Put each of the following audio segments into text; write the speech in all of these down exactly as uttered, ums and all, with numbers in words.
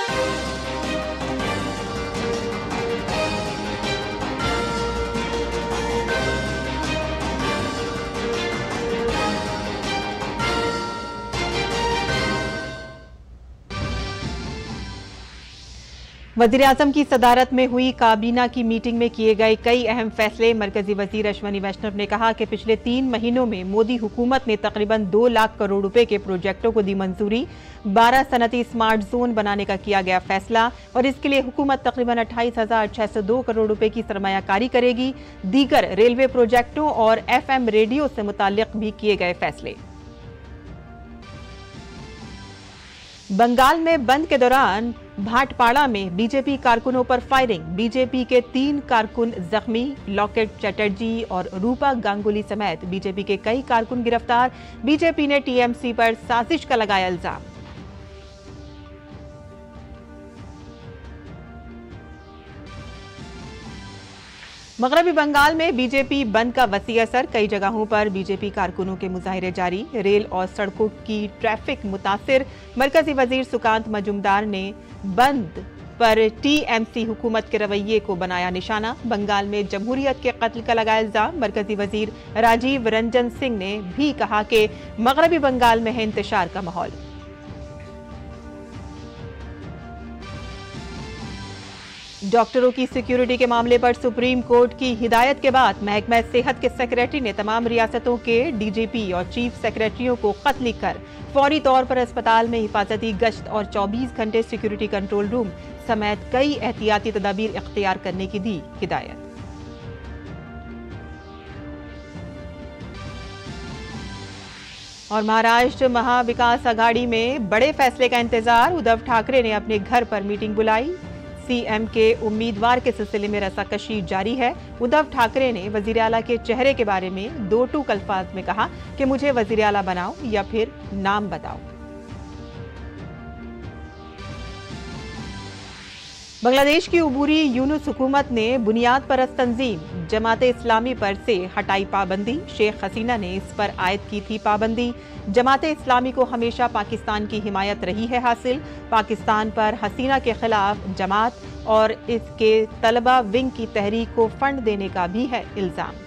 वज़ीर-ए-आज़म की सदारत में हुई काबीना की मीटिंग में किए गए कई अहम फैसले। मरकजी वजीर अश्विनी वैष्णव ने कहा कि पिछले तीन महीनों में मोदी हुकूमत ने तकरीबन दो लाख करोड़ रुपए के प्रोजेक्टों को दी मंजूरी। बारह सनती स्मार्ट जोन बनाने का किया गया फैसला और इसके लिए हुकूमत तकरीबन अट्ठाईस हजार छह सौ दो करोड़ रुपए की सरमायाकारी करेगी। दीगर रेलवे प्रोजेक्टों और एफ एम रेडियो से मुताल्लिक भी किए गए फैसले। बंगाल में बंद के दौरान भाटपाड़ा में बीजेपी कारकुनों पर फायरिंग। बीजेपी के तीन कारकुन जख्मी। लॉकेट चटर्जी और रूपा गांगुली समेत बीजेपी के कई कारकुन गिरफ्तार। बीजेपी ने टीएमसी पर साजिश का लगाया इल्जाम। मगरबी बंगाल में बीजेपी बंद का वसी असर। कई जगहों पर बीजेपी कारकुनों के मुजाहिरे जारी। रेल और सड़कों की ट्रैफिक मुतासिर। मरकजी वजीर सुकांत मजूमदार ने बंद पर टीएमसी हुकूमत के रवैये को बनाया निशाना। बंगाल में जमहूरियत के कत्ल का लगाया इल्जाम। मरकजी वजीर राजीव रंजन सिंह ने भी कहा कि मगरबी बंगाल में है इंतशार का माहौल। डॉक्टरों की सिक्योरिटी के मामले पर सुप्रीम कोर्ट की हिदायत के बाद महकमा सेहत के सेक्रेटरी ने तमाम रियासतों के डीजीपी और चीफ सेक्रेटरियों को खत लिखकर फौरी तौर पर अस्पताल में हिफाजती गश्त और चौबीस घंटे सिक्योरिटी कंट्रोल रूम समेत कई एहतियाती तदाबीर इख्तियार करने की दी हिदायत। और महाराष्ट्र महाविकास आघाड़ी में बड़े फैसले का इंतजार। उद्धव ठाकरे ने अपने घर पर मीटिंग बुलाई। सीएम के उम्मीदवार के सिलसिले में रसाकशी जारी है। उद्धव ठाकरे ने वजीर आला के चेहरे के बारे में दो टूक अल्फाज में कहा कि मुझे वजीर आला बनाओ या फिर नाम बताओ। बांग्लादेश की उबूरी यूनुस हुकूमत ने बुनियाद परस्त तंजीम जमाते इस्लामी पर से हटाई पाबंदी। शेख हसीना ने इस पर आयद की थी पाबंदी। जमाते इस्लामी को हमेशा पाकिस्तान की हिमायत रही है हासिल। पाकिस्तान पर हसीना के खिलाफ जमात और इसके तलबा विंग की तहरीक को फंड देने का भी है इल्जाम।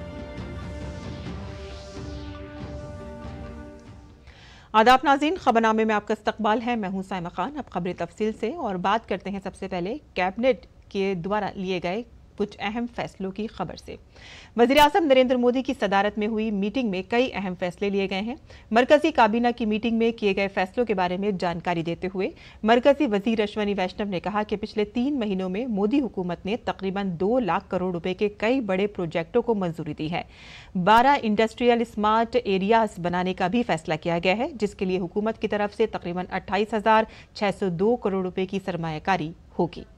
आदाब नाज़रीन, खबरनामे में आपका इस्तकबाल है। मैं हूं साइमा खान। अब खबरें तफसील से और बात करते हैं सबसे पहले कैबिनेट के द्वारा लिए गए कुछ अहम फैसलों की खबर से। वज़ीर-ए-आज़म नरेंद्र मोदी की सदारत में हुई मीटिंग में कई अहम फैसले लिए गए हैं। मरकजी काबीना की मीटिंग में किए गए फैसलों के बारे में जानकारी देते हुए मरकजी वजीर अश्विनी वैष्णव ने कहा कि पिछले तीन महीनों में मोदी हुकूमत ने तकरीबन दो लाख करोड़ रुपए के कई बड़े प्रोजेक्टों को मंजूरी दी है। बारह इंडस्ट्रियल स्मार्ट एरियाज बनाने का भी फैसला किया गया है, जिसके लिए हुकूमत की तरफ से तकरीबन अट्ठाईस हजार छह सौ दो करोड़ रुपए की सरमायाकारी होगी।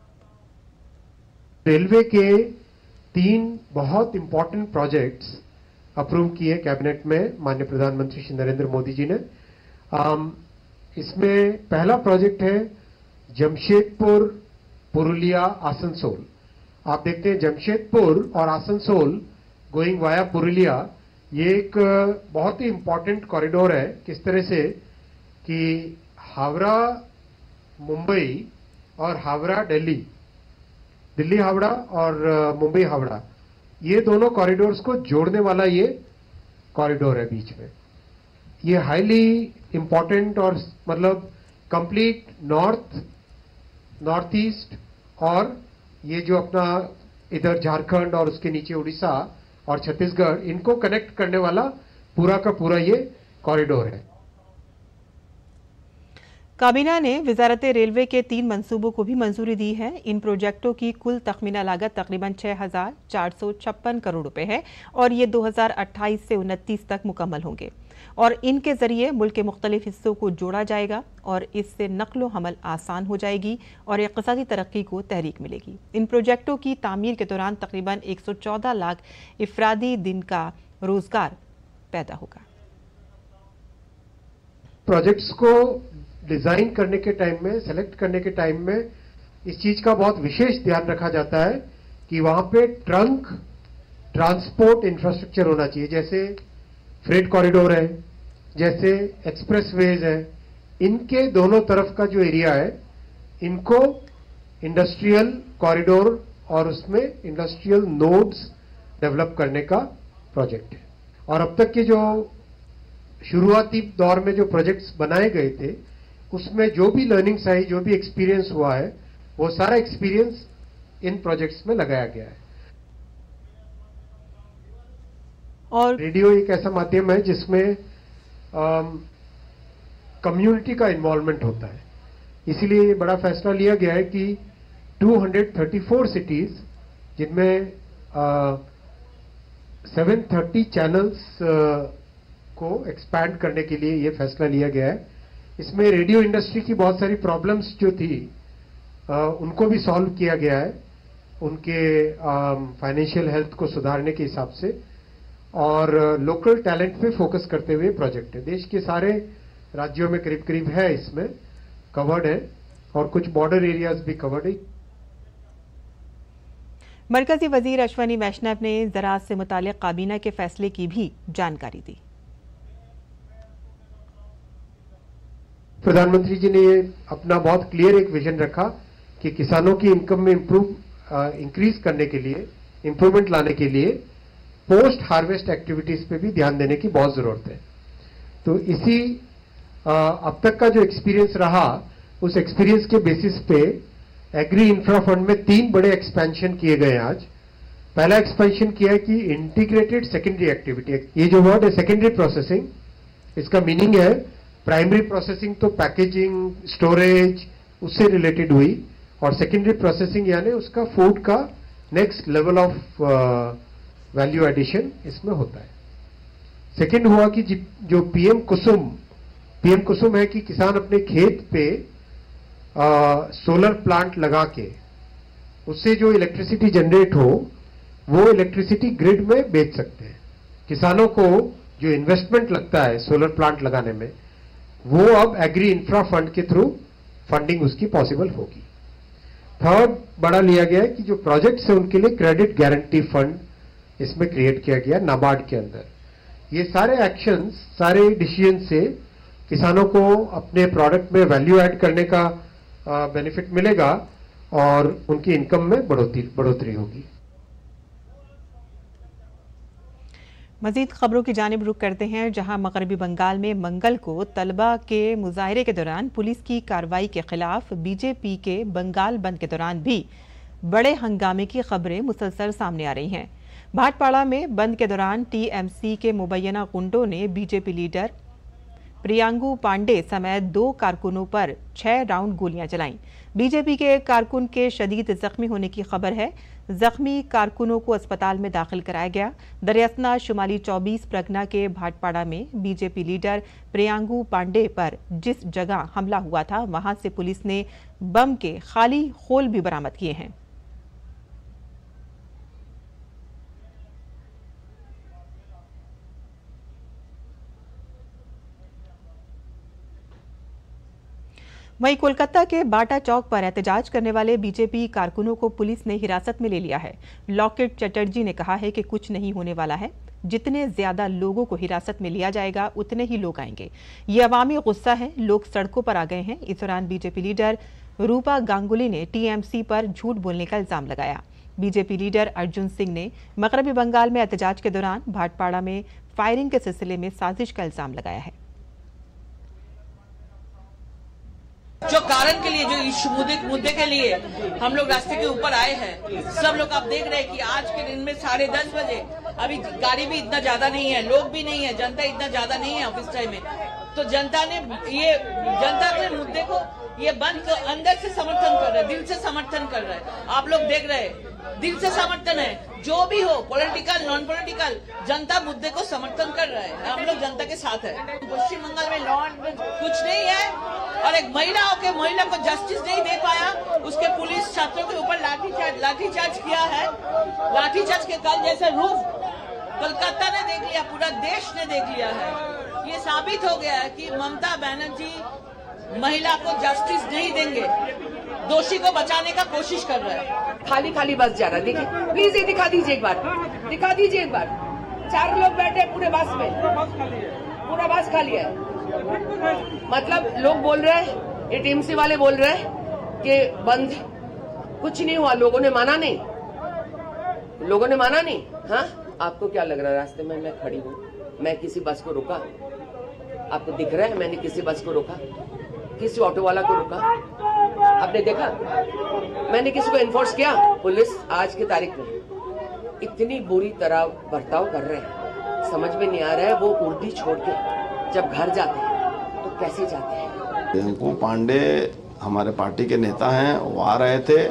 रेलवे के तीन बहुत इंपॉर्टेंट प्रोजेक्ट्स अप्रूव किए कैबिनेट में माननीय प्रधानमंत्री श्री नरेंद्र मोदी जी ने। आम, इसमें पहला प्रोजेक्ट है जमशेदपुर पुरुलिया आसनसोल। आप देखते हैं जमशेदपुर और आसनसोल गोइंग वाया पुरुलिया, ये एक बहुत ही इंपॉर्टेंट कॉरिडोर है। किस तरह से कि हावड़ा मुंबई और हावड़ा दिल्ली, दिल्ली हावड़ा और मुंबई हावड़ा, ये दोनों कॉरिडोर्स को जोड़ने वाला ये कॉरिडोर है बीच में। ये हाईली इंपॉर्टेंट और मतलब कंप्लीट नॉर्थ नॉर्थ ईस्ट और ये जो अपना इधर झारखंड और उसके नीचे उड़ीसा और छत्तीसगढ़, इनको कनेक्ट करने वाला पूरा का पूरा ये कॉरिडोर है। काबीना ने वजारत रेलवे के तीन मंसूबों को भी मंजूरी दी है। इन प्रोजेक्टों की कुल तखमीना लागत तकरीबन छह हजार चार सौ छप्पन करोड़ रुपए है और ये दो हजार अट्ठाईस से उनतीस तक मुकम्मल होंगे और इनके जरिए मुल्क के मुख्तलिफ हिस्सों को जोड़ा जाएगा और इससे नकलो हमल आसान हो जाएगी और इक़्तिसादी तरक्की को तहरीक मिलेगी। इन प्रोजेक्टों की तामीर के दौरान तकरीबन एक सौ चौदह लाख इफरादी दिन का रोजगार पैदा होगा। प्रोजेक्ट्स को डिजाइन करने के टाइम में, सेलेक्ट करने के टाइम में इस चीज का बहुत विशेष ध्यान रखा जाता है कि वहां पे ट्रंक ट्रांसपोर्ट इंफ्रास्ट्रक्चर होना चाहिए। जैसे फ्रेट कॉरिडोर है, जैसे एक्सप्रेसवेज है, इनके दोनों तरफ का जो एरिया है इनको इंडस्ट्रियल कॉरिडोर और उसमें इंडस्ट्रियल नोड्स डेवलप करने का प्रोजेक्ट है। और अब तक के जो शुरुआती दौर में जो प्रोजेक्ट्स बनाए गए थे उसमें जो भी लर्निंग्स आई, जो भी एक्सपीरियंस हुआ है, वो सारा एक्सपीरियंस इन प्रोजेक्ट्स में लगाया गया है। और रेडियो एक ऐसा माध्यम है जिसमें कम्युनिटी का इन्वॉल्वमेंट होता है, इसीलिए ये बड़ा फैसला लिया गया है कि दो सौ चौंतीस सिटीज जिनमें सात सौ तीस चैनल्स को एक्सपैंड करने के लिए ये फैसला लिया गया है। इसमें रेडियो इंडस्ट्री की बहुत सारी प्रॉब्लम्स जो थी आ, उनको भी सॉल्व किया गया है, उनके फाइनेंशियल हेल्थ को सुधारने के हिसाब से, और लोकल टैलेंट पे फोकस करते हुए प्रोजेक्ट है। देश के सारे राज्यों में करीब करीब है इसमें कवर्ड है, और कुछ बॉर्डर एरियाज भी कवर्ड है। मरकजी वजीर अश्वनी वैष्णव ने ज़राअत से मुतालिक काबीना के फैसले की भी जानकारी दी। प्रधानमंत्री जी ने ये अपना बहुत क्लियर एक विजन रखा कि किसानों की इनकम में इंप्रूव इंक्रीज करने के लिए, इंप्रूवमेंट लाने के लिए पोस्ट हार्वेस्ट एक्टिविटीज पे भी ध्यान देने की बहुत जरूरत है। तो इसी आ, अब तक का जो एक्सपीरियंस रहा, उस एक्सपीरियंस के बेसिस पे एग्री इंफ्रा फंड में तीन बड़े एक्सपेंशन किए गए आज। पहला एक्सपेंशन किया है कि इंटीग्रेटेड सेकेंडरी एक्टिविटी। ये जो वर्ड है सेकेंडरी प्रोसेसिंग, इसका मीनिंग है प्राइमरी प्रोसेसिंग तो पैकेजिंग, स्टोरेज उससे रिलेटेड हुई, और सेकेंडरी प्रोसेसिंग यानी उसका फूड का next level of value addition इसमें होता है। सेकेंड हुआ कि जो पीएम कुसुम पीएम कुसुम है कि किसान अपने खेत पे आ, सोलर प्लांट लगा के उससे जो इलेक्ट्रिसिटी जनरेट हो वो इलेक्ट्रिसिटी ग्रिड में बेच सकते हैं। किसानों को जो इन्वेस्टमेंट लगता है सोलर प्लांट लगाने में, वो अब एग्री इंफ्रा फंड के थ्रू फंडिंग उसकी पॉसिबल होगी। थर्ड बड़ा लिया गया है कि जो प्रोजेक्ट्स है उनके लिए क्रेडिट गारंटी फंड इसमें क्रिएट किया गया नाबार्ड के अंदर। ये सारे एक्शंस, सारे डिसीजन से किसानों को अपने प्रोडक्ट में वैल्यू ऐड करने का बेनिफिट मिलेगा और उनकी इनकम में बढ़ोतरी बढ़ोतरी होगी। मजीद खबरों की जानिब रुख करते हैं, जहां मगरबी बंगाल में मंगल को तलबा के मुजाहरे के दौरान पुलिस की कार्रवाई के खिलाफ बीजेपी के बंगाल बंद के दौरान भी बड़े हंगामे की खबरें मुसलसल सामने आ रही हैं। भाटपाड़ा में बंद के दौरान टीएमसी के मुबैना गुंडों ने बीजेपी लीडर प्रियांगु पांडे समेत दो कारकुनों पर छह राउंड गोलियां चलाईं। बीजेपी के एक कारकुन के शदीद जख्मी होने की खबर है। जख्मी कारकुनों को अस्पताल में दाखिल कराया गया। दरियासना शुमाली चौबीस परगना के भाटपाड़ा में बीजेपी लीडर प्रियांगु पांडे पर जिस जगह हमला हुआ था, वहां से पुलिस ने बम के खाली खोल भी बरामद किए हैं। वहीं कोलकाता के बाटा चौक पर एहतजाज करने वाले बीजेपी कारकुनों को पुलिस ने हिरासत में ले लिया है। लॉकेट चटर्जी ने कहा है कि कुछ नहीं होने वाला है, जितने ज्यादा लोगों को हिरासत में लिया जाएगा उतने ही लोग आएंगे। ये अवामी गुस्सा है, लोग सड़कों पर आ गए हैं। इस दौरान बीजेपी लीडर रूपा गांगुली ने टीएमसी पर झूठ बोलने का इल्जाम लगाया। बीजेपी लीडर अर्जुन सिंह ने मगरबी बंगाल में एहतजाज के दौरान भाटपाड़ा में फायरिंग के सिलसिले में साजिश का इल्जाम लगाया है। जो कारण के लिए, जो इस मुद्दे मुद्दे के लिए हम लोग रास्ते के ऊपर आए हैं, सब लोग आप देख रहे हैं कि आज के दिन में साढ़े दस बजे अभी गाड़ी भी इतना ज्यादा नहीं है, लोग भी नहीं है, जनता इतना ज्यादा नहीं है ऑफिस टाइम में। तो जनता ने ये जनता के मुद्दे को ये बंद को अंदर से समर्थन कर रहे, दिल से समर्थन कर रहे हैं। आप लोग देख रहे हैं, दिल से समर्थन है। जो भी हो, पॉलिटिकल नॉन पॉलिटिकल, जनता मुद्दे को समर्थन कर रहा है। हम लोग जनता के साथ है। पश्चिम बंगाल में लॉ एंड कुछ नहीं है, और एक महिला के महिला को जस्टिस नहीं दे पाया, उसके पुलिस छात्रों के ऊपर लाठीचार्ज लाठीचार्ज किया है। लाठीचार्ज के कल जैसे रूप कोलकाता ने देख लिया, पूरा देश ने देख लिया है। ये साबित हो गया है कि ममता बनर्जी महिला को जस्टिस नहीं देंगे, दोषी को बचाने का कोशिश कर रहे हैं। खाली खाली बस जा रहा है, देखिए प्लीज ये दिखा दीजिए एक बार, दिखा दीजिए एक बार। चार लोग बैठे पूरे बस में, पूरा बस खाली है। मतलब लोग बोल रहे हैं, ये टीएमसी वाले बोल रहे हैं कि बंद, कुछ नहीं हुआ, लोगों ने माना नहीं, लोगों ने माना नहीं। हाँ, आपको क्या लग रहा है रास्ते में मैं खड़ी हूँ, मैं किसी बस को रोका? आपको दिख रहा है मैंने किसी बस को रोका, किसी ऑटो वाला को रोका? आपने देखा मैंने किसी को इन्फोर्स किया? पुलिस आज की तारीख में इतनी बुरी तरह बर्ताव कर रहे हैं, समझ में नहीं आ रहा है वो उर्दी छोड़ के जब घर जाते हैं तो कैसे जाते हैं। रिंकू पांडे हमारे पार्टी के नेता हैं, वो आ रहे थे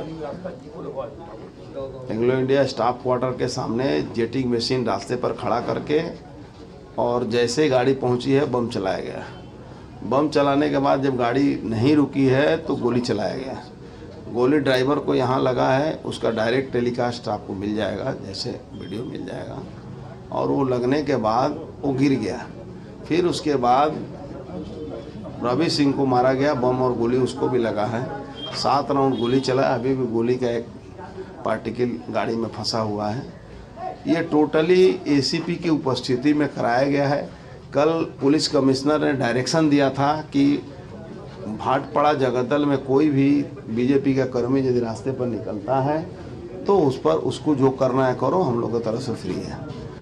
एंग्लो इंडिया स्टाफ क्वार्टर के सामने जेटिंग मशीन रास्ते पर खड़ा करके, और जैसे गाड़ी पहुंची है बम चलाया गया। बम चलाने के बाद जब गाड़ी नहीं रुकी है तो गोली चलाया गया। गोली ड्राइवर को यहाँ लगा है, उसका डायरेक्ट टेलीकास्ट आपको मिल जाएगा, जैसे वीडियो मिल जाएगा। और वो लगने के बाद वो गिर गया। फिर उसके बाद रवि सिंह को मारा गया, बम और गोली उसको भी लगा है। सात राउंड गोली चला, अभी भी गोली का एक पार्टिकल गाड़ी में फंसा हुआ है। ये टोटली एसीपी की उपस्थिति में कराया गया है। कल पुलिस कमिश्नर ने डायरेक्शन दिया था कि भाटपाड़ा जगदल में कोई भी बीजेपी का कर्मी यदि रास्ते पर निकलता है तो उस पर उसको जो करना है करो, हम लोग की तरफ से फ्री है।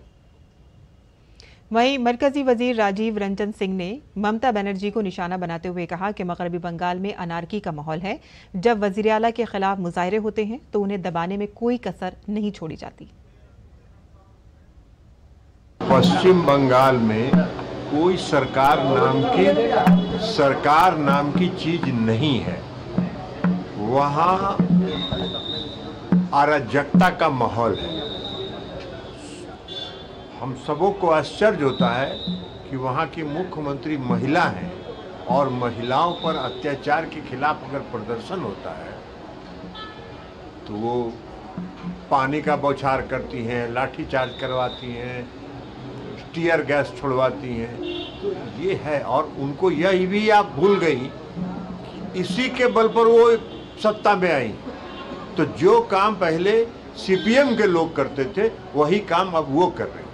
वहीं मरकजी वजीर राजीव रंजन सिंह ने ममता बनर्जी को निशाना बनाते हुए कहा कि मगरबी बंगाल में अनारकी का माहौल है। जब वजीर आला के खिलाफ मुजाहरे होते हैं तो उन्हें दबाने में कोई कसर नहीं छोड़ी जाती। पश्चिम बंगाल में कोई सरकार नाम की सरकार नाम की चीज नहीं है। वहाँ अराजकता का माहौल है। हम सबों को आश्चर्य होता है कि वहाँ की मुख्यमंत्री महिला हैं और महिलाओं पर अत्याचार के खिलाफ अगर प्रदर्शन होता है तो वो पानी का बौछार करती हैं, लाठीचार्ज करवाती हैं, टीयर गैस छोड़वाती हैं। तो ये है, और उनको यही भी आप भूल गई, इसी के बल पर वो सत्ता में आई। तो जो काम पहले सीपीएम के लोग करते थे वही काम अब वो कर रहे हैं।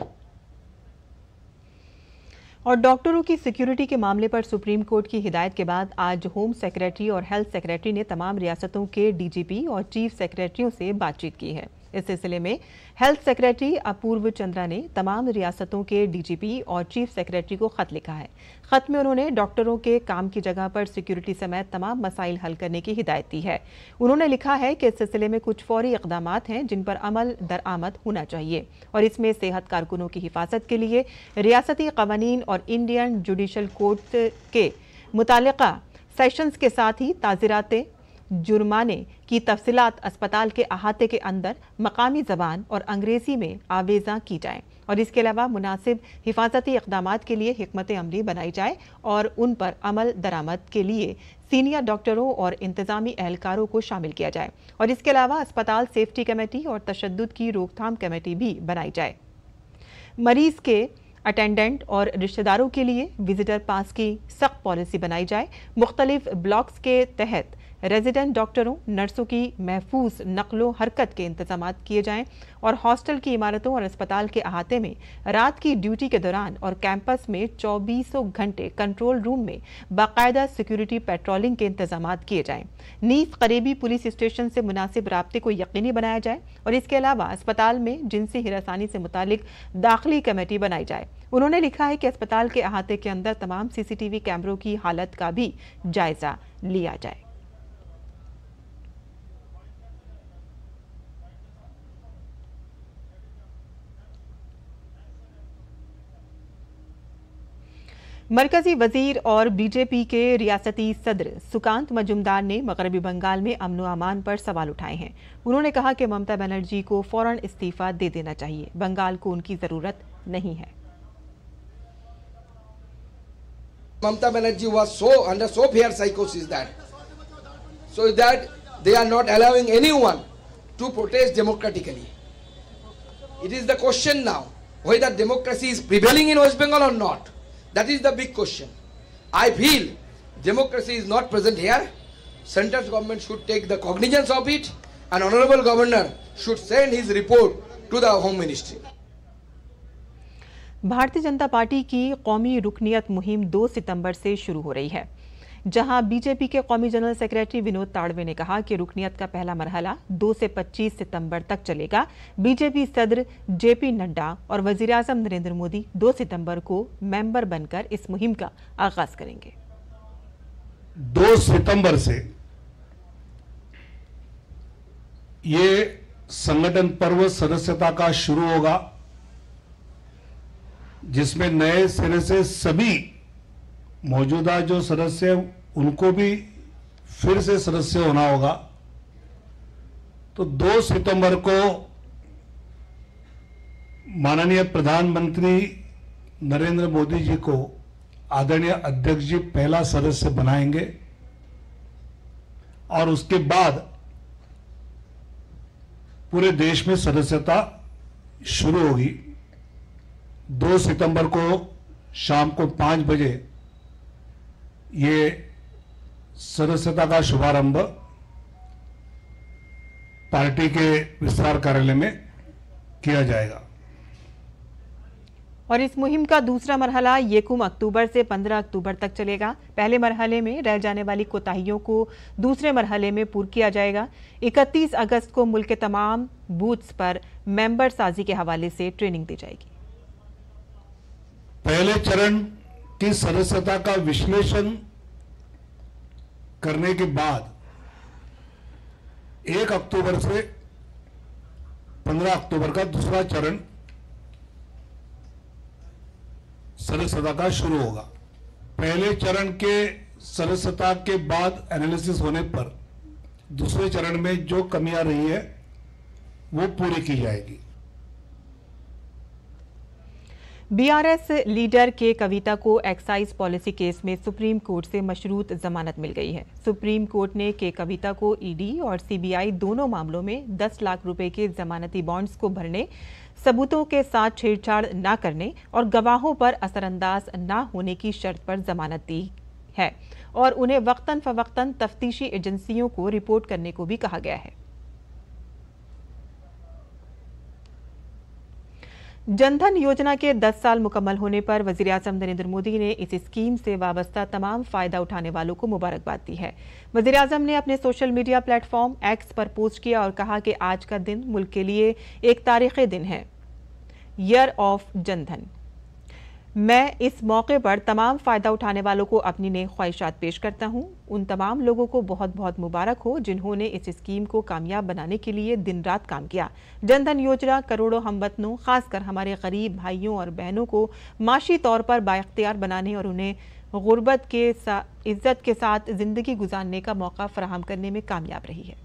और डॉक्टरों की सिक्योरिटी के मामले पर सुप्रीम कोर्ट की हिदायत के बाद आज होम सेक्रेटरी और हेल्थ सेक्रेटरी ने तमाम रियासतों के डीजीपी और चीफ सेक्रेटरियों से बातचीत की है। इस सिलसिले में हेल्थ सेक्रेटरी अपूर्व चंद्रा ने तमाम रियासतों के डीजीपी और चीफ सेक्रेटरी को खत लिखा है। खत में उन्होंने डॉक्टरों के काम की जगह पर सिक्योरिटी समेत तमाम मसाइल हल करने की हिदायत दी है। उन्होंने लिखा है कि इस सिलसिले में कुछ फौरी इकदाम हैं जिन पर अमल दरामद होना चाहिए, और इसमें सेहत कारकुनों की हिफाजत के लिए रियासती कवानीन और इंडियन जुडिशल कोर्ट के मुतालिका सेशंस के साथ ही ताज़ीराते जुर्माने की तफसीलात अस्पताल के अहाते के अंदर मकामी जबान और अंग्रेजी में आवेजा की जाए, और इसके अलावा मुनासिब हिफाजती इक़दामात के लिए हिकमत अमली बनाई जाए और उन पर अमल दरामद के लिए सीनियर डॉक्टरों और इंतजामी एहलकारों को शामिल किया जाए, और इसके अलावा अस्पताल सेफ्टी कमेटी और तशद्दुद की रोकथाम कमेटी भी बनाई जाए। मरीज के अटेंडेंट और रिश्तेदारों के लिए विजिटर पास की सख्त पॉलिसी बनाई जाए। मुख्तलिफ ब्लॉक्स के तहत रेजिडेंट डॉक्टरों, नर्सों की महफूज नकलो हरकत के इंतजाम किए जाएं, और हॉस्टल की इमारतों और अस्पताल के अहाते में रात की ड्यूटी के दौरान और कैंपस में चौबीसों घंटे कंट्रोल रूम में बाकायदा सिक्योरिटी पेट्रोलिंग के इंतजाम किए जाएं। नीज करीबी पुलिस स्टेशन से मुनासिब राब्ते को यकीनी बनाया जाए, और इसके अलावा अस्पताल में जिनसी हिरासानी से मुतालिक दाखिली कमेटी बनाई जाए। उन्होंने लिखा है कि अस्पताल के अहाते के अंदर तमाम सीसीटीवी कैमरों की हालत का भी जायजा लिया जाए। मरकजी वजीर और बीजेपी के रियासती सदर सुकांत मजुमदार ने मगरबी बंगाल में अमन व अमान पर सवाल उठाए हैं। उन्होंने कहा कि ममता बनर्जी को फौरन इस्तीफा दे देना चाहिए, बंगाल को उनकी जरूरत नहीं है। Mamata Banerjee was so under so severe psychosis that so that they are not allowing anyone to protest democratically. It is the question now whether democracy is prevailing in West Bengal or not. That is the big question. I feel democracy is not present here. Central government should take the cognizance of it, and Honorable Governor should send his report to the Home Ministry. Bharatiya Janata party की कौमी रुकनियत मुहिम दो सितंबर से शुरू हो रही है। जहां बीजेपी के कौमी जनरल सेक्रेटरी विनोद ताड़वे ने कहा कि रुकनियत का पहला मरहला दो से पच्चीस सितंबर तक चलेगा। बीजेपी सदर जेपी नड्डा और वजीर आजम नरेंद्र मोदी दो सितंबर को मेंबर बनकर इस मुहिम का आगाज करेंगे। दो सितंबर से ये संगठन पर्व सदस्यता का शुरू होगा, जिसमें नए सिरे से सभी मौजूदा जो सदस्य उनको भी फिर से सदस्य होना होगा। तो दो सितंबर को माननीय प्रधानमंत्री नरेंद्र मोदी जी को आदरणीय अध्यक्ष जी पहला सदस्य बनाएंगे और उसके बाद पूरे देश में सदस्यता शुरू होगी। दो सितंबर को शाम को पांच बजे ये सदस्यता का शुभारंभ पार्टी के विस्तार कार्यालय में किया जाएगा। और इस मुहिम का दूसरा मरहला येकुम अक्टूबर से पंद्रह अक्टूबर तक चलेगा। पहले मरहले में रह जाने वाली कोताहियों को दूसरे मरहले में पूर्ण किया जाएगा। इकतीस अगस्त को मुल्क के तमाम बूथ्स पर मेंबर साजी के हवाले से ट्रेनिंग दी जाएगी। पहले चरण की सदस्यता का विश्लेषण करने के बाद एक अक्टूबर से पंद्रह अक्टूबर का दूसरा चरण सदस्यता का शुरू होगा। पहले चरण के सदस्यता के बाद एनालिसिस होने पर दूसरे चरण में जो कमियां रही है वो पूरी की जाएगी। बीआरएस लीडर के कविता को एक्साइज पॉलिसी केस में सुप्रीम कोर्ट से मशरूत जमानत मिल गई है। सुप्रीम कोर्ट ने के कविता को ईडी और सीबीआई दोनों मामलों में दस लाख रुपए के जमानती बॉन्ड्स को भरने, सबूतों के साथ छेड़छाड़ न करने और गवाहों पर असरअंदाज न होने की शर्त पर जमानत दी है और उन्हें वक्तन फवक्तन तफ्तीशी एजेंसियों को रिपोर्ट करने को भी कहा गया है। जनधन योजना के दस साल मुकम्मल होने पर वजीर आजम नरेंद्र मोदी ने इस स्कीम से वाबस्ता तमाम फायदा उठाने वालों को मुबारकबाद दी है। वजीर आजम ने अपने सोशल मीडिया प्लेटफॉर्म एक्स पर पोस्ट किया और कहा कि आज का दिन मुल्क के लिए एक तारीखी दिन है, ईयर ऑफ जनधन। मैं इस मौके पर तमाम फायदा उठाने वालों को अपनी नेक ख्वाहिशात पेश करता हूं। उन तमाम लोगों को बहुत बहुत मुबारक हो जिन्होंने इस स्कीम को कामयाब बनाने के लिए दिन रात काम किया। जनधन योजना करोड़ों हमवतनों, खासकर हमारे गरीब भाइयों और बहनों को माशी तौर पर बाइख्तियार बनाने और उन्हें गुर्बत के इज्जत के साथ जिंदगी गुजारने का मौका फराहम करने में कामयाब रही है।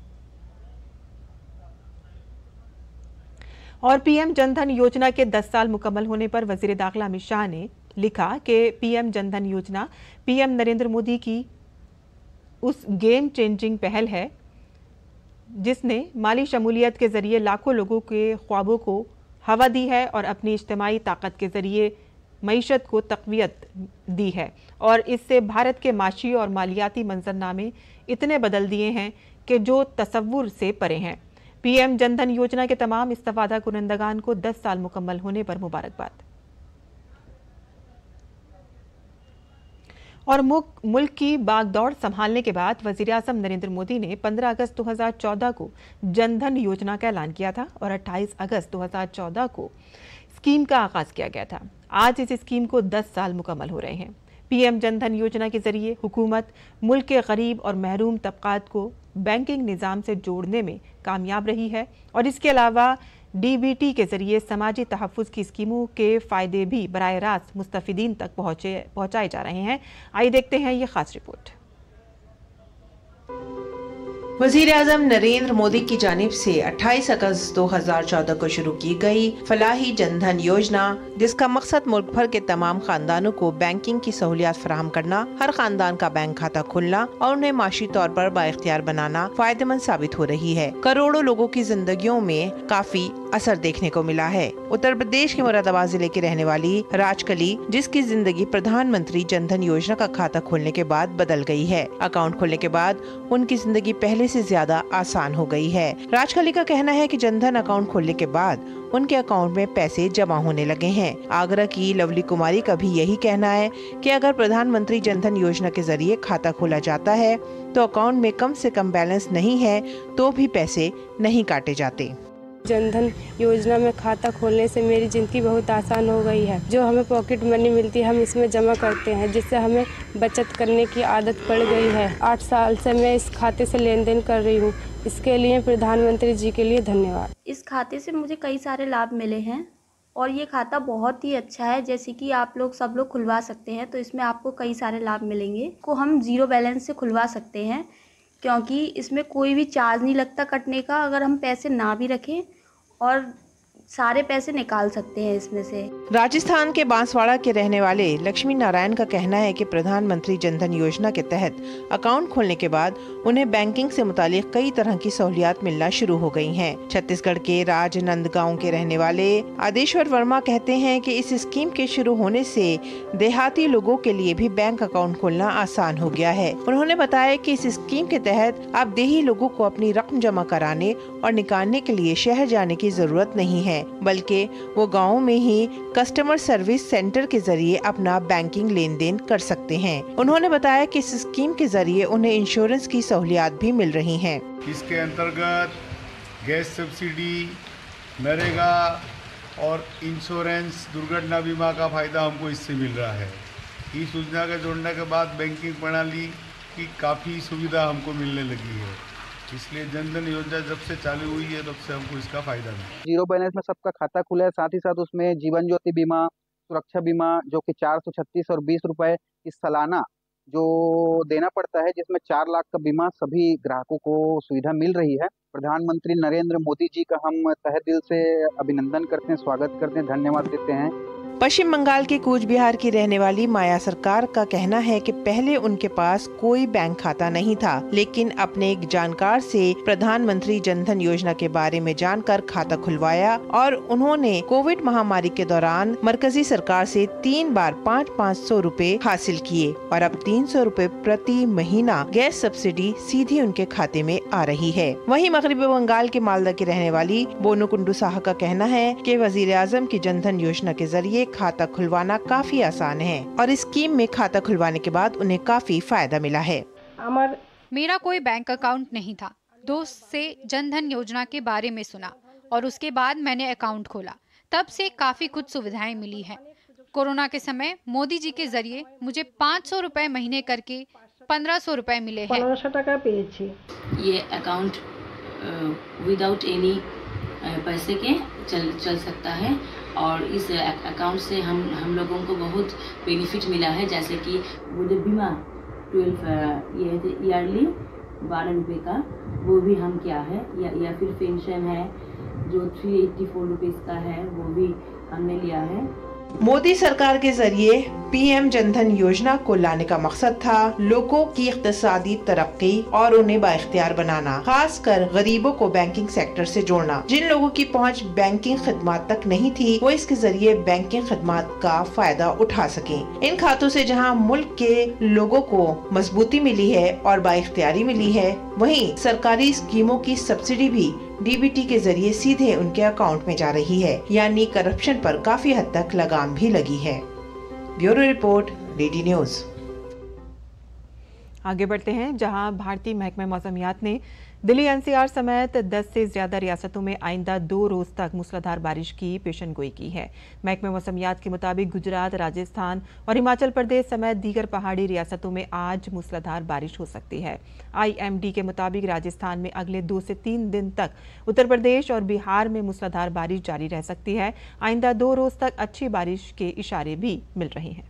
और पीएम जनधन योजना के दस साल मुकम्मल होने पर वजीर दाखिला अमित शाह ने लिखा कि पीएम जनधन योजना पीएम नरेंद्र मोदी की उस गेम चेंजिंग पहल है जिसने माली शमूलियत के जरिए लाखों लोगों के ख्वाबों को हवा दी है और अपनी इज्तिमाई ताकत के जरिए मईशत को तक़वियत दी है और इससे भारत के माशी और मालियाती मंजरनामे इतने बदल दिए हैं कि जो तसव्वुर से परे हैं। पीएम जनधन योजना के तमाम इस्तेफादा कुनंदगान को दस साल मुकम्मल होने पर मुबारकबाद। और मुल्क की बागदौड़ संभालने के बाद वजीर आजम नरेंद्र मोदी ने पंद्रह अगस्त दो हज़ार चौदह को जनधन योजना का ऐलान किया था और अट्ठाईस अगस्त दो हज़ार चौदह को स्कीम का आगाज किया गया था। आज इस स्कीम को दस साल मुकम्मल हो रहे हैं। पीएम जनधन योजना के जरिए हुकूमत मुल्क के गरीब और महरूम तबकात को बैंकिंग निज़ाम से जोड़ने में कामयाब रही है और इसके अलावा डीबीटी के जरिए समाजी तहफ़्फ़ुज़ की स्कीमों के फ़ायदे भी बराह रास्त मुस्तफ़िदीन तक पहुँचे पहुँचाए जा रहे हैं। आइए देखते हैं ये खास रिपोर्ट। वज़ीर आज़म नरेंद्र मोदी की जानिब से अट्ठाईस अगस्त दो हज़ार चौदह को शुरू की गई फलाही जनधन योजना, जिसका मकसद मुल्क भर के तमाम खानदानों को बैंकिंग की सहूलियात फराहम करना, हर खानदान का बैंक खाता खुलना और उन्हें माशी तौर पर बाइख्तियार बनाना फायदेमंद साबित हो रही है। करोड़ों लोगों की जिंदगियों में काफी असर देखने को मिला है। उत्तर प्रदेश के मुरादाबाद जिले की रहने वाली राजकली, जिसकी जिंदगी प्रधानमंत्री जनधन योजना का खाता खोलने के बाद बदल गई है। अकाउंट खोलने के बाद उनकी जिंदगी पहले से ज्यादा आसान हो गई है। राजकली का कहना है कि जनधन अकाउंट खोलने के बाद उनके अकाउंट में पैसे जमा होने लगे हैं। आगरा की लवली कुमारी का भी यही कहना है कि अगर प्रधानमंत्री जनधन योजना के जरिए खाता खोला जाता है तो अकाउंट में कम से कम बैलेंस नहीं है तो भी पैसे नहीं काटे जाते। जनधन योजना में खाता खोलने से मेरी ज़िंदगी बहुत आसान हो गई है। जो हमें पॉकेट मनी मिलती है हम इसमें जमा करते हैं, जिससे हमें बचत करने की आदत पड़ गई है। आठ साल से मैं इस खाते से लेन देन कर रही हूँ। इसके लिए प्रधानमंत्री जी के लिए धन्यवाद। इस खाते से मुझे कई सारे लाभ मिले हैं और ये खाता बहुत ही अच्छा है। जैसे कि आप लोग सब लोग खुलवा सकते हैं तो इसमें आपको कई सारे लाभ मिलेंगे। को हम ज़ीरो बैलेंस से खुलवा सकते हैं क्योंकि इसमें कोई भी चार्ज नहीं लगता कटने का। अगर हम पैसे ना भी रखें और सारे पैसे निकाल सकते हैं इसमें से। राजस्थान के बांसवाड़ा के रहने वाले लक्ष्मी नारायण का कहना है कि प्रधानमंत्री जनधन योजना के तहत अकाउंट खोलने के बाद उन्हें बैंकिंग से मुतालिक कई तरह की सहूलियात मिलना शुरू हो गई हैं। छत्तीसगढ़ के राजनंदगांव के रहने वाले आदेश्वर वर्मा कहते हैं कि इस स्कीम के शुरू होने से देहाती लोगों के लिए भी बैंक अकाउंट खोलना आसान हो गया है। उन्होंने बताया कि इस स्कीम के तहत अब देही लोगों को अपनी रकम जमा कराने और निकालने के लिए शहर जाने की जरूरत नहीं है, बल्कि वो गाँव में ही कस्टमर सर्विस सेंटर के जरिए अपना बैंकिंग लेन देन कर सकते हैं। उन्होंने बताया कि इस स्कीम के जरिए उन्हें इंश्योरेंस की सहूलियात भी मिल रही हैं। इसके अंतर्गत गैस सब्सिडी, नरेगा और इंश्योरेंस दुर्घटना बीमा का फायदा हमको इससे मिल रहा है। इस योजना के जोड़ने के बाद बैंकिंग प्रणाली की काफ़ी सुविधा हमको मिलने लगी है, इसलिए जनधन योजना जब से चालू हुई है तब से हमको इसका फायदा मिला। जीरो बैलेंस में सबका खाता खुला है, साथ ही साथ उसमें जीवन ज्योति बीमा, सुरक्षा बीमा जो कि चार सौ छत्तीस और बीस रुपए की सालाना जो देना पड़ता है, जिसमें चार लाख का बीमा सभी ग्राहकों को सुविधा मिल रही है। प्रधानमंत्री नरेंद्र मोदी जी का हम तहे दिल से अभिनंदन करते हैं, स्वागत करते हैं, धन्यवाद देते हैं। पश्चिम बंगाल के कूच बिहार की रहने वाली माया सरकार का कहना है कि पहले उनके पास कोई बैंक खाता नहीं था, लेकिन अपने एक जानकार से प्रधानमंत्री जनधन योजना के बारे में जानकर खाता खुलवाया और उन्होंने कोविड महामारी के दौरान मरकजी सरकार से तीन बार पाँच पाँच सौ रूपए हासिल किए और अब तीन सौ रूपए प्रति महीना गैस सब्सिडी सीधी उनके खाते में आ रही है। वहीं मगरबी बंगाल के मालदा की रहने वाली बोनू कुंडू साहा का कहना है कि वजीर आजम की जनधन योजना के जरिए खाता खुलवाना काफी आसान है और इस स्कीम में खाता खुलवाने के बाद उन्हें काफी फायदा मिला है। मेरा कोई बैंक अकाउंट नहीं था। दोस्त से जनधन योजना के बारे में सुना और उसके बाद मैंने अकाउंट खोला। तब से काफी कुछ सुविधाएं मिली हैं। कोरोना के समय मोदी जी के जरिए मुझे पाँच सौ रुपए महीने करके पंद्रह सौ रुपए मिले हैं। ये अकाउंट विदाउट एनी पैसे के चल चल सकता है और इस अकाउंट से हम हम लोगों को बहुत बेनिफिट मिला है, जैसे कि वो जो बीमा ट्वेल्व ये ईयरली बारह रुपये का वो भी हम क्या है या, या फिर पेंशन है जो थ्री एट्टी फोर रुपीज़ का है वो भी हमने लिया है। मोदी सरकार के जरिए पीएम जनधन योजना को लाने का मकसद था लोगों की इक्तिसादी तरक्की और उन्हें बाइख्तियार बनाना, खासकर गरीबों को बैंकिंग सेक्टर से जोड़ना। जिन लोगों की पहुंच बैंकिंग खिदमत तक नहीं थी वो इसके जरिए बैंकिंग खिदमत का फायदा उठा सकें। इन खातों से जहां मुल्क के लोगों को मजबूती मिली है और बाइख्तियारी मिली है, वहीं सरकारी स्कीमों की सब्सिडी भी डीबीटी के जरिए सीधे उनके अकाउंट में जा रही है, यानी करप्शन पर काफी हद तक लगाम भी लगी है। Bureau report, DD news. आगे बढ़ते हैं, जहां भारतीय महकमे मौसमियात ने दिल्ली एनसीआर समेत दस से ज्यादा रियासतों में आइंदा दो रोज तक मूसलाधार बारिश की पेशनगोई की है। महकमे मौसमियात के मुताबिक गुजरात, राजस्थान और हिमाचल प्रदेश समेत दीगर पहाड़ी रियासतों में आज मूसलाधार बारिश हो सकती है। आईएमडी के मुताबिक राजस्थान में अगले दो से तीन दिन तक, उत्तर प्रदेश और बिहार में मूसलाधार बारिश जारी रह सकती है। आइंदा दो रोज तक अच्छी बारिश के इशारे भी मिल रहे हैं।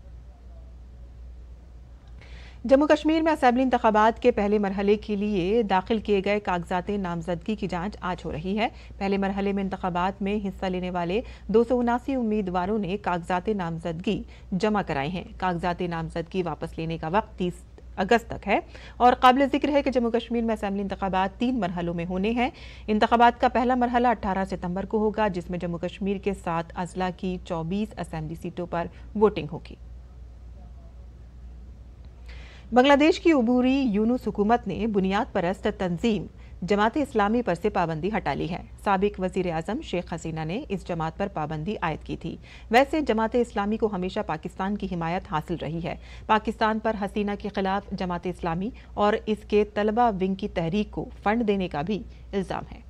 जम्मू कश्मीर में असेंबली इंतखाबात के पहले मरहले के लिए दाखिल किए गए कागजात नामजदगी की जांच आज हो रही है। पहले मरहले में इंतखाबात में हिस्सा लेने वाले दो सौ उनासी उम्मीदवारों ने कागजात नामजदगी जमा कराए हैं। कागजात नामजदगी वापस लेने का वक्त तीस अगस्त तक है और काबिल जिक्र है कि जम्मू कश्मीर में असेंबली इंतखाबात तीन मरहलों में होने हैं। इंतखाबात का पहला मरहला अठारह सितंबर को होगा, जिसमें जम्मू कश्मीर के सात अजला की चौबीस असेंबली सीटों पर वोटिंग होगी। बांग्लादेश की उबूरी यूनुस हुकूमत ने बुनियाद परस्त तंजीम जमात इस्लामी पर से पाबंदी हटा ली है। साबिक वजीर आजम शेख हसीना ने इस जमात पर पाबंदी आयद की थी। वैसे जमात इस्लामी को हमेशा पाकिस्तान की हिमायत हासिल रही है। पाकिस्तान पर हसीना के खिलाफ जमात इस्लामी और इसके तलबा विंग की तहरीक को फंड देने का भी इल्जाम है।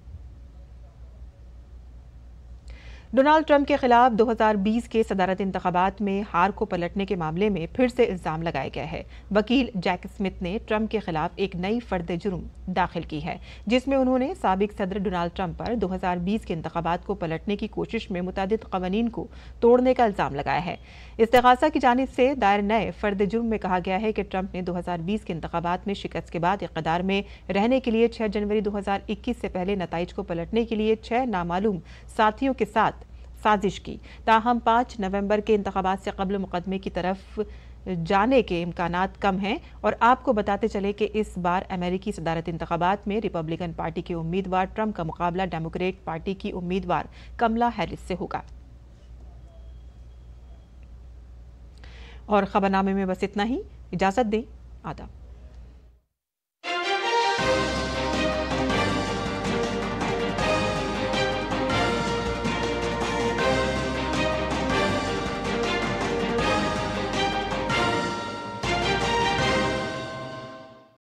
डोनाल्ड ट्रंप के खिलाफ दो हज़ार बीस के सदारती इंतखाबात में हार को पलटने के मामले में फिर से इल्जाम लगाया गया है। वकील जैक स्मिथ ने ट्रंप के खिलाफ एक नई फर्द जुर्म दाखिल की है, जिसमें उन्होंने साबिक सदर डोनाल्ड ट्रंप पर दो हज़ार बीस के इंतखाबात को पलटने की कोशिश में मुतादिद कवानीन को तोड़ने का इल्जाम लगाया है। इस्तिगासा की जानिब से दायर नए फर्द जुर्म में कहा गया है कि ट्रंप ने दो हज़ार बीस के इंतखाबात में शिकस्त के बाद इक़्तिदार में रहने के लिए छह जनवरी दो हज़ार इक्कीस से पहले नताइज को पलटने के लिए छह नामालूम साथियों के साथ साजिश की। ताहम पाँच नवंबर के इंतखाबात से कबल मुकदमे की तरफ जाने के इम्कानात कम हैं और आपको बताते चले कि इस बार अमेरिकी सदारती इंतखाबात में रिपब्लिकन पार्टी के उम्मीदवार ट्रंप का मुकाबला डेमोक्रेट पार्टी की उम्मीदवार कमला हैरिस से होगा। और खबरनामे में बस इतना ही। इजाजत दें। आदाब।